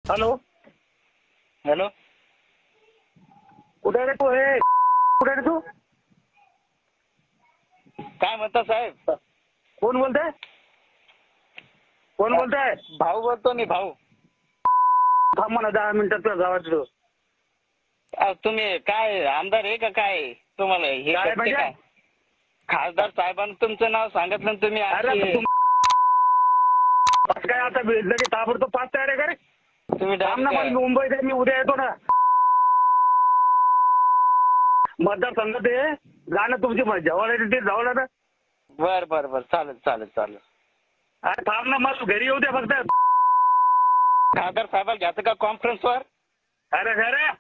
Hello hello, कुठे रे तू? हे कुठे रे तू? काय म्हणता साहेब? कोण बोलताय? कोण बोलताय? भाऊ बोलतो मी, भाऊ. थांब म्हणा 10 मिनिटात तुझ्या गावात येतो. तुम्ही काय आमदार आहे का काय? तुम्हाला हे काय करते म्हणजे? काय? खासदार साहेबांनी तुमचं नाव सांगितलं आणि तुम्ही अरे अशी- काय आता लगे ताबडतोब पाच तयार आहे का रे? तुम्ही थांब ना, direct- पण मुंबईत आहे, मी उद्या येतो ना. मतदारसंघात आहे, जाणं तुमची जवळ आहे ते जवळ आहे ना. बर बर बर, चालेल चालेल चालेल. अरे थांब ना, मग तू घरी येऊ दे फक्त. खासदार साहेबाला घ्यायचं का कॉन्फरन्सवर? अरे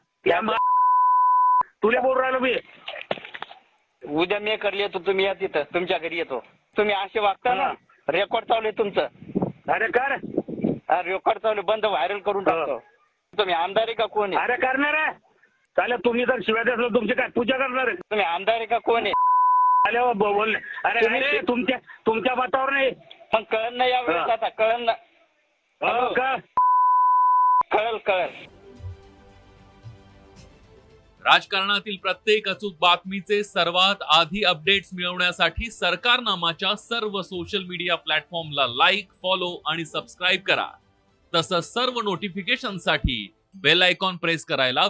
तुला बोल राहिलो मी. उद्या मी करली येतो, तुम्ही या तिथं, तुमच्या घरी येतो. तुम्ही असे वागता ना, रेकॉर्ड चालू आहे तुमचं. अरे कर. रेकॉर्ड चालू आहे, बंद, व्हायरल करून टाकतो. तुम्ही आमदार आहे का कोण आहे? अरे करणार आहे. चालेल, तुम्ही जर शिवाय असलो तुमची काय पूजा करणार आहे? तुम्ही आमदार आहे का कोण आहे? आले बोल. अरे अरे तुमच्या मतावर नाही. पण कळण नाही या वेळेस, आता कळण ना. हो का? कळल कळल. राजकारणातील प्रत्येक अचूक बातमीचे सर्वात आधी अपडेट्स मिळवण्यासाठी सरकारनामाच्या सर्व सोशल मीडिया प्लॅटफॉर्मला लाईक, फॉलो आणि सबस्क्राईब करा. तसंच सर्व नोटिफिकेशनसाठी बेल आयकॉन प्रेस करायला